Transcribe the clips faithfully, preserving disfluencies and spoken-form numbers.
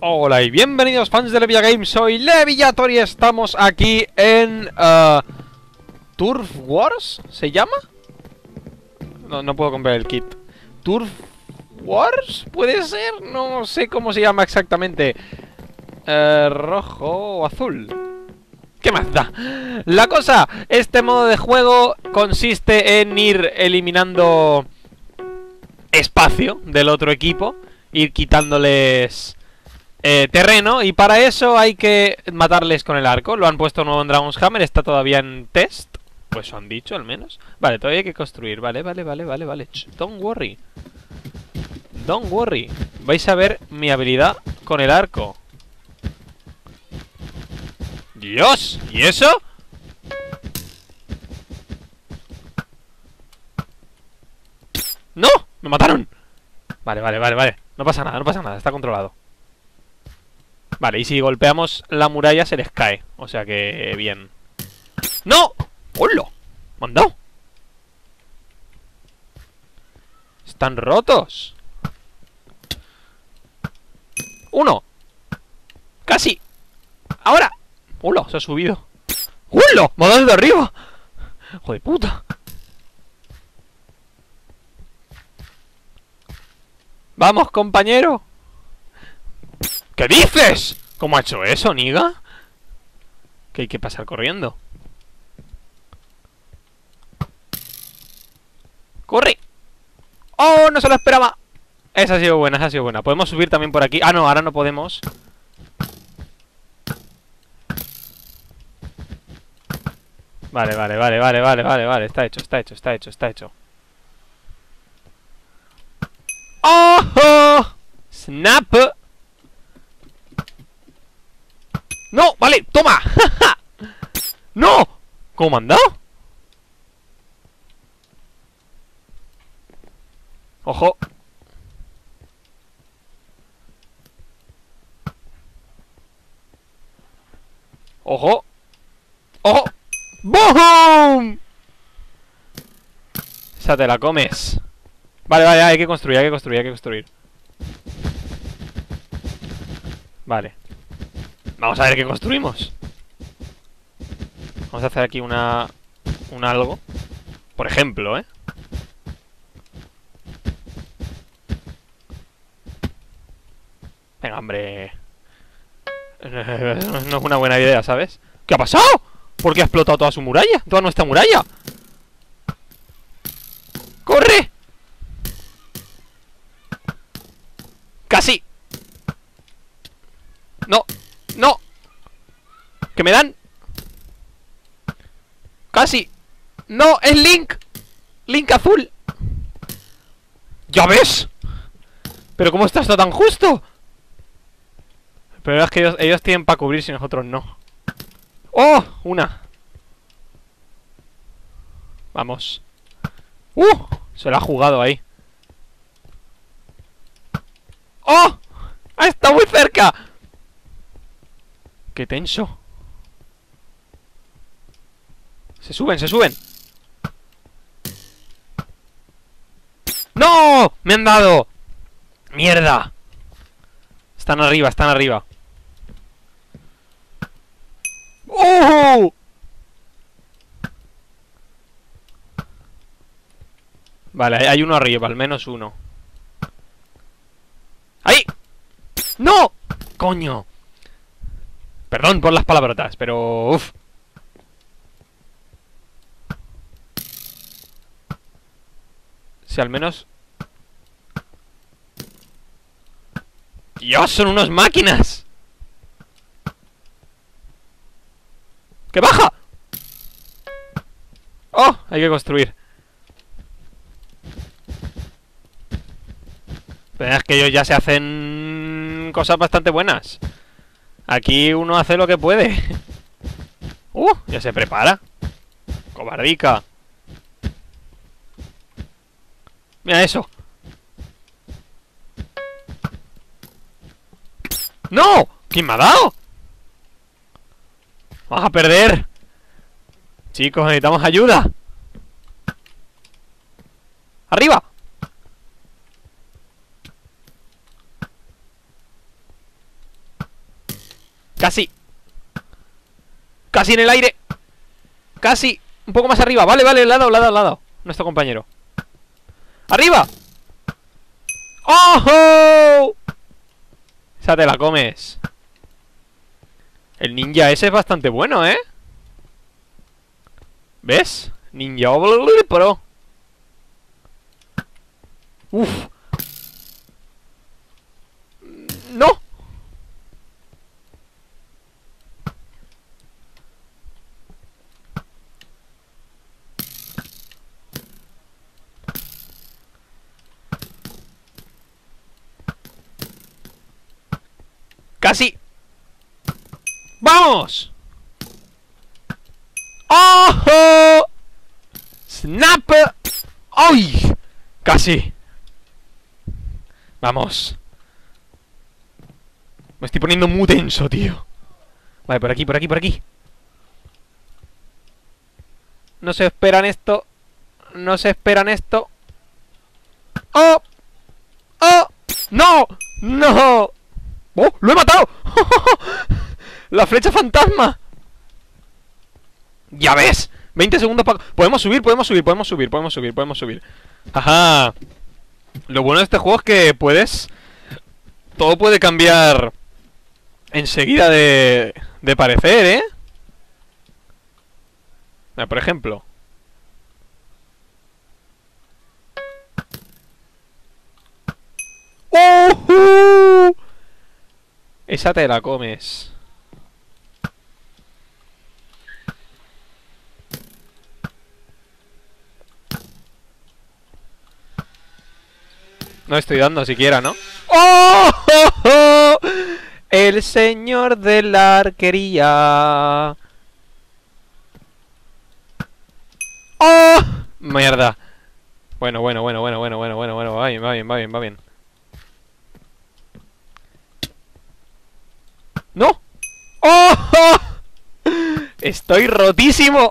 Hola y bienvenidos fans de Levia Games, soy Leviator y estamos aquí en... Uh, ¿Turf Wars? ¿Se llama? No, no puedo comprar el kit. ¿Turf Wars? ¿Puede ser? No sé cómo se llama exactamente. uh, ¿Rojo o azul? ¿Qué más da? La cosa, este modo de juego consiste en ir eliminando espacio del otro equipo, ir quitándoles... Eh, terreno, y para eso hay que matarles con el arco. Lo han puesto nuevo en Dragon's Hammer, está todavía en test. Pues lo han dicho al menos. Vale, todavía hay que construir, vale, vale, vale, vale, vale. Ch, don't worry. Don't worry. Vais a ver mi habilidad con el arco. ¡Dios! ¿Y eso? ¡No! ¡Me mataron! Vale, vale, vale, vale. No pasa nada, no pasa nada, está controlado. Vale, y si golpeamos la muralla se les cae. O sea que bien. ¡No! ¡Hola! ¿Me han dado? Están rotos. Uno. Casi. Ahora. ¡Hola! Se ha subido. ¡Hola! ¡Me ha dado desde arriba! ¡Hijo de puta! ¡Vamos, compañero! ¿Qué dices? ¿Cómo ha hecho eso, Niga? Que hay que pasar corriendo. ¡Corre! ¡Oh, no se lo esperaba! Esa ha sido buena, esa ha sido buena. Podemos subir también por aquí. Ah, no, ahora no podemos. Vale, vale, vale, vale, vale, vale, vale. Está hecho, está hecho, está hecho, está hecho. ¡Oh! ¡Snap! ¡No! ¡Vale! ¡Toma! ¡No! ¿Cómo me han dado? ¡Ojo! ¡Ojo! ¡Ojo! ¡Boom! Esa te la comes. Vale, vale, hay que construir, hay que construir, hay que construir. Vale. Vamos a ver qué construimos. Vamos a hacer aquí una... Un algo. Por ejemplo, ¿eh? Venga, hombre. No es una buena idea, ¿sabes? ¿Qué ha pasado? ¿Por qué ha explotado toda su muralla? Toda nuestra muralla. ¡Corre! ¡Casi! ¡No! ¡No! ¡Que me dan! ¡Casi! ¡No! ¡Es Link! ¡Link azul! ¡Ya ves! ¿Pero cómo está esto tan justo? Pero es que ellos, ellos tienen para cubrir, si nosotros no. ¡Oh! Una. Vamos. ¡Uh! Se lo ha jugado ahí. ¡Oh! ¡Ah, está muy cerca! ¡Qué tenso! Se suben, se suben. ¡No! ¡Me han dado! ¡Mierda! Están arriba, están arriba. ¡Oh! Vale, hay uno arriba, al menos uno. ¡Ahí! ¡No! ¡Coño! Perdón por las palabrotas, pero... Uf. Si al menos... ¡Dios! ¡Son unas máquinas! ¡Que baja! ¡Oh! Hay que construir. Pero es que ellos ya se hacen cosas bastante buenas. Aquí uno hace lo que puede. ¡Uh! Ya se prepara. Cobardica. Mira eso. ¡No! ¿Quién me ha dado? Vamos a perder. Chicos, necesitamos ayuda. ¡Arriba! Casi. Casi en el aire. Casi. Un poco más arriba. Vale, vale, le ha dado, le ha dado, le ha dado. Nuestro compañero. ¡Arriba! ¡Ojo! Esa te la comes. El ninja ese es bastante bueno, ¿eh? ¿Ves? Ninja Pro. Uf. No. Casi. ¡Vamos! ¡Ojo! ¡Snap! ¡Ay! Casi. Vamos. Me estoy poniendo muy tenso, tío. Vale, por aquí, por aquí, por aquí. No se esperan esto. No se esperan esto. ¡Oh! ¡Oh! ¡No! ¡No! ¡Oh! ¡Lo he matado! ¡La flecha fantasma! ¡Ya ves! veinte segundos para... Podemos subir, podemos subir, podemos subir, podemos subir, podemos subir. ¡Ajá! Lo bueno de este juego es que puedes... Todo puede cambiar enseguida de, de parecer, ¿eh? Mira, por ejemplo. ¡Oh! Esa te la comes. No estoy dando siquiera, ¿no? ¡Oh! ¡Oh! ¡Oh! El señor de la arquería. ¡Oh! Mierda. Bueno, bueno, bueno, bueno, bueno, bueno, bueno, bueno. Va bien, va bien, va bien, va bien. ¡No! ¡Oh! ¡Oh! ¡Estoy rotísimo!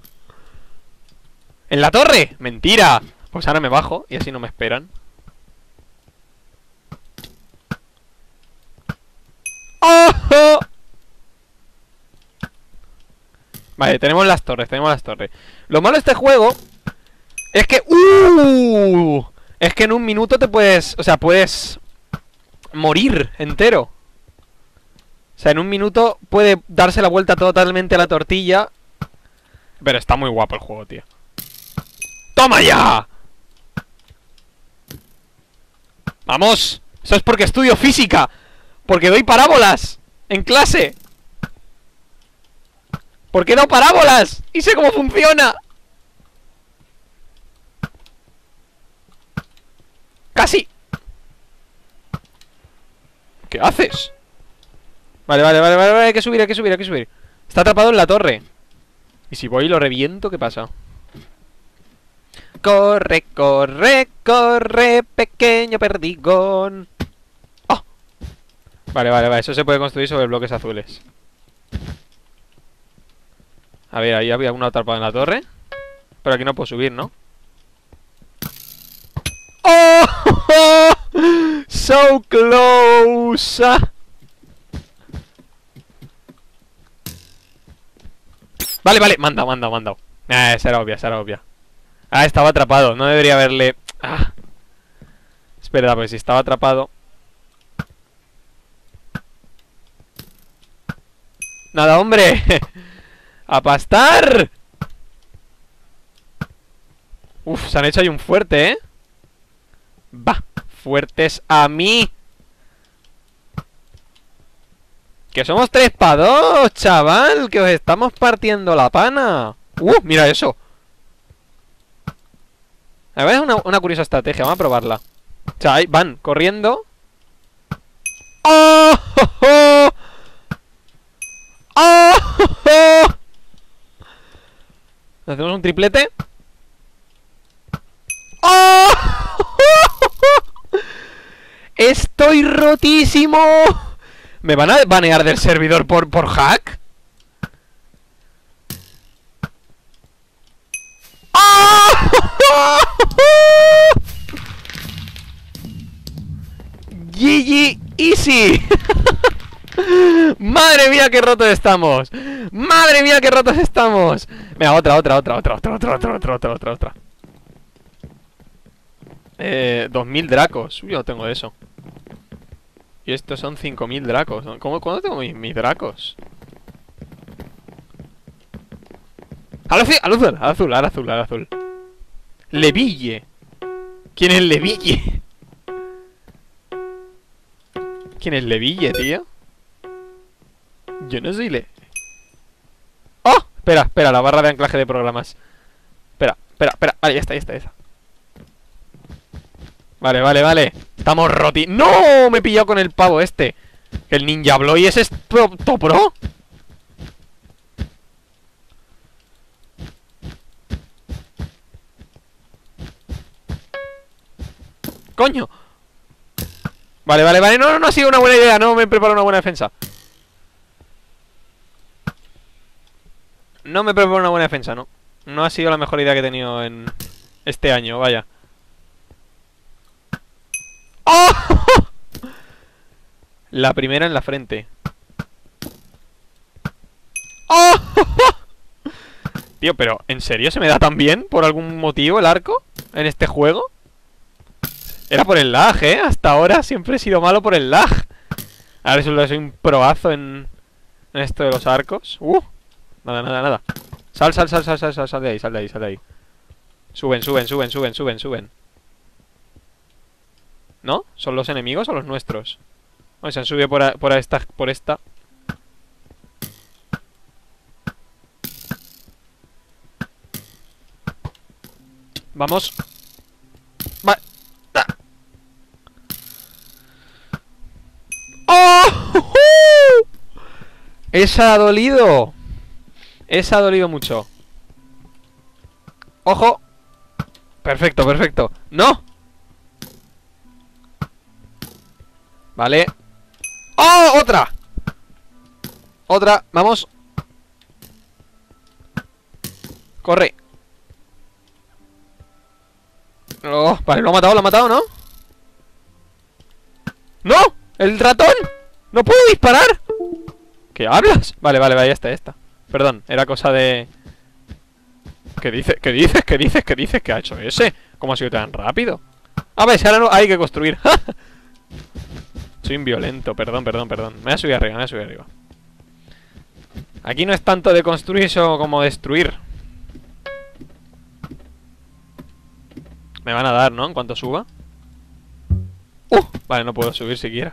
¡En la torre! ¡Mentira! Pues ahora me bajo y así no me esperan. ¡Oh! ¡Oh! Vale, tenemos las torres, tenemos las torres. Lo malo de este juego es que... ¡Uh! Es que en un minuto te puedes... O sea, puedes morir entero. O sea, en un minuto puede darse la vuelta totalmente a la tortilla. Pero está muy guapo el juego, tío. ¡Toma ya! ¡Vamos! Eso es porque estudio física. Porque doy parábolas en clase. Porque doy parábolas y sé cómo funciona. ¡Casi! ¿Qué haces? Vale, vale, vale, vale, vale, hay que subir, hay que subir, hay que subir. Está atrapado en la torre. Y si voy y lo reviento, ¿qué pasa? Corre, corre, corre, pequeño perdigón. ¡Oh! Vale, vale, vale, eso se puede construir sobre bloques azules. A ver, ahí había uno atrapado en la torre. Pero aquí no puedo subir, ¿no? ¡Oh! ¡Oh! ¡So close! Vale, vale, manda, manda, manda. Ah, esa era obvia, esa era obvia. Ah, estaba atrapado, no debería haberle... Ah. Es verdad, porque si estaba atrapado... ¡Nada, hombre! ¡A pastar! Uf, se han hecho ahí un fuerte, ¿eh? Va, fuertes a mí. Que somos tres para dos, chaval. Que os estamos partiendo la pana. Uh, mira eso. A ver, es una, una curiosa estrategia, vamos a probarla. O sea, ahí van corriendo. ¡Oh! ¡Oh! ¡Oh! ¡Oh! ¡Oh! Hacemos un triplete. ¡Oh! ¡Estoy rotísimo! ¿Me van a banear del servidor por, por hack? ¡Oh! G G easy. ¡Madre mía, qué rotos estamos! ¡Madre mía, qué rotos estamos! Venga, otra, otra, otra, otra, otra, otra, otra, otra, otra, otra, otra. Eh, dos mil dracos. Uy, yo no tengo de eso. Y estos son cinco mil dracos. ¿Cómo, ¿Cuándo tengo mis, mis dracos? Al azul, al azul, al azul, al azul, al azul. Leville. ¿Quién es Leville? ¿Quién es Leville, tío? Yo no soy Le... ¡Oh! Espera, espera, la barra de anclaje de programas. Espera, espera, espera. Vale, ya está, ya está, ya está. Vale, vale, vale. Estamos roti... ¡No! Me he pillado con el pavo este. El Ninja Bloy ese es pro, to pro. ¡Coño! Vale, vale, vale. No, no, no ha sido una buena idea. No me he preparado una buena defensa. No me he preparado una buena defensa, no. No ha sido la mejor idea que he tenido en este año, vaya. ¡Oh! La primera en la frente. ¡Oh! Tío, pero ¿en serio se me da tan bien por algún motivo el arco en este juego? Era por el lag, ¿eh? Hasta ahora siempre he sido malo por el lag. Ahora resulta que soy un proazo en, en esto de los arcos. ¡Uh! Nada, nada, nada. Sal, sal, sal, sal, sal, sal, sal de ahí, sal de ahí, sal de ahí. Suben, suben, suben, suben, suben, suben. ¿No? ¿Son los enemigos o los nuestros? O se han subido por, a, por a esta, por esta. Vamos. Va. ¡Ah! ¡Oh! Esa ha dolido. Esa ha dolido mucho. ¡Ojo! Perfecto, perfecto. ¡No! Vale. ¡Oh! ¡Otra! Otra, vamos. Corre. Oh, vale, lo ha matado, lo ha matado, ¿no? ¡No! ¡El ratón! ¡No puedo disparar! ¿Qué hablas? Vale, vale, vale, ya está, ya está. Perdón, era cosa de... ¿Qué dices? ¿Qué dices? ¿Qué dices? ¿Qué dices? ¿Qué ha hecho ese? ¿Cómo ha sido tan rápido? A ver, si ahora no hay que construir. Soy inviolento, perdón, perdón, perdón. Me voy a subir arriba, me voy a subir arriba. Aquí no es tanto de construir eso como destruir. Me van a dar, ¿no? En cuanto suba. ¡Uh! Vale, no puedo subir siquiera.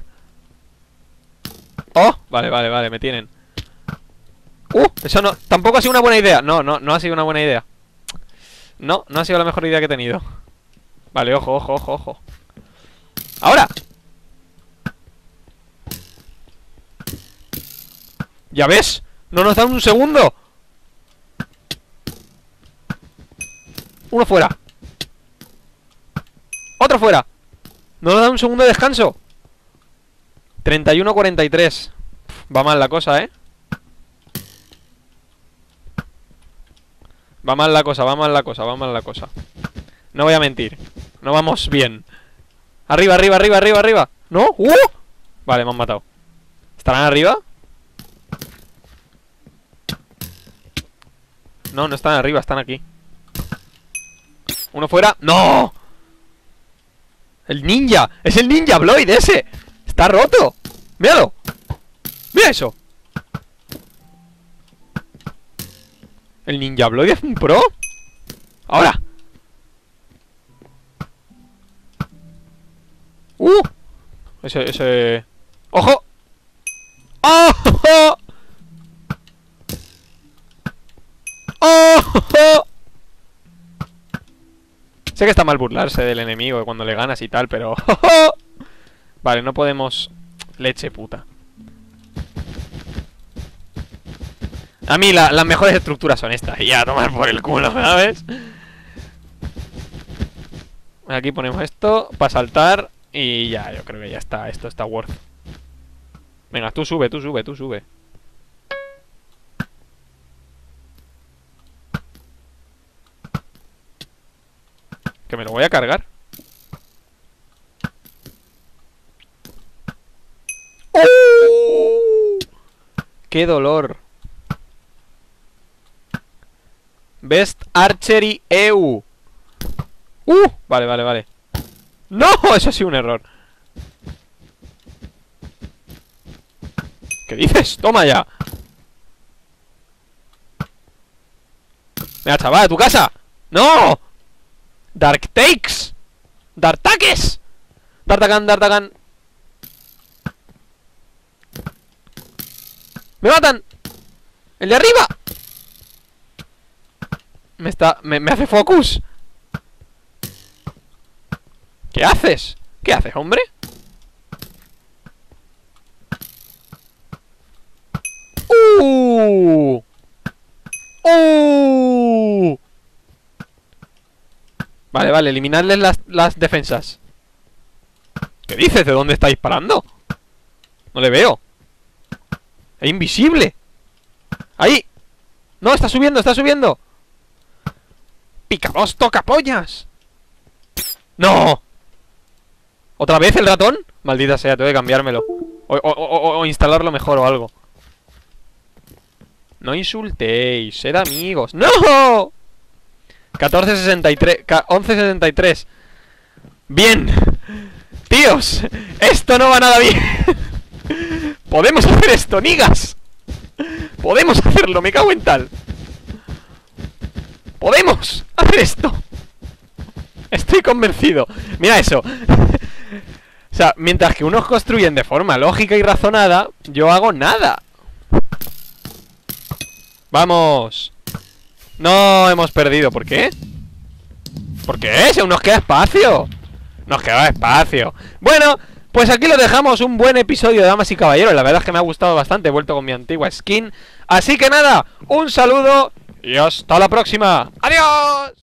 ¡Oh! Vale, vale, vale, me tienen. ¡Uh! Eso no... Tampoco ha sido una buena idea. No, no, no ha sido una buena idea. No, no ha sido la mejor idea que he tenido. Vale, ojo, ojo, ojo, ojo. ¡Ahora! ¿Ya ves? ¡No nos dan un segundo! Uno fuera. Otro fuera. No nos dan un segundo de descanso. treinta y uno a cuarenta y tres. Va mal la cosa, ¿eh? Va mal la cosa, va mal la cosa, va mal la cosa. No voy a mentir. No vamos bien. Arriba, arriba, arriba, arriba, arriba. ¿No? ¡Uh! Vale, me han matado. ¿Estarán arriba? No, no están arriba, están aquí. Uno fuera. ¡No! El ninja. Es el Ninja Bloid ese. Está roto. Míralo. Mira eso. El Ninja Bloid es un pro. Ahora. Uh. Ese, ese. ¡Ojo! ¡Oh! ¡Oh! ¡Oh! Sé que está mal burlarse del enemigo cuando le ganas y tal, pero... Vale, no podemos... Leche puta. A mí la, las mejores estructuras son estas. Y a tomar por el culo, ¿sabes? Aquí ponemos esto para saltar. Y ya, yo creo que ya está. Esto está worth. Venga, tú sube, tú sube, tú sube. Que me lo voy a cargar. ¡Oh! ¡Qué dolor! Best Archery E U. ¡Uh! Vale, vale, vale. ¡No! Eso ha sido un error. ¿Qué dices? ¡Toma ya! Venga, chaval, a tu casa. ¡No! Dark Takes. Dartaques. Dartagan, Dartagan. ¡Me matan! ¡El de arriba! Me está... Me, me hace focus. ¿Qué haces? ¿Qué haces, hombre? ¡Uh! ¡Uh! Vale, vale, eliminarles las, las defensas. ¿Qué dices? ¿De dónde está disparando? No le veo. Es invisible. ¡Ahí! ¡No! ¡Está subiendo! ¡Está subiendo! ¡Picados tocapollas! ¡No! ¿Otra vez el ratón? Maldita sea, tengo que cambiármelo. O, o, o, o instalarlo mejor o algo. No insultéis, sed amigos. ¡No! catorce sesenta y tres, once sesenta y tres. Bien. Tíos, esto no va nada bien. Podemos hacer esto, nigas. Podemos hacerlo, me cago en tal. Podemos hacer esto. Estoy convencido. Mira eso. O sea, mientras que unos construyen de forma lógica y razonada, yo hago nada. ¡Vamos! No, hemos perdido. ¿Por qué? ¿Por qué? Si aún nos queda espacio. Nos queda espacio. Bueno, pues aquí lo dejamos. Un buen episodio de Damas y Caballeros. La verdad es que me ha gustado bastante. He vuelto con mi antigua skin. Así que nada, un saludo y hasta la próxima. ¡Adiós!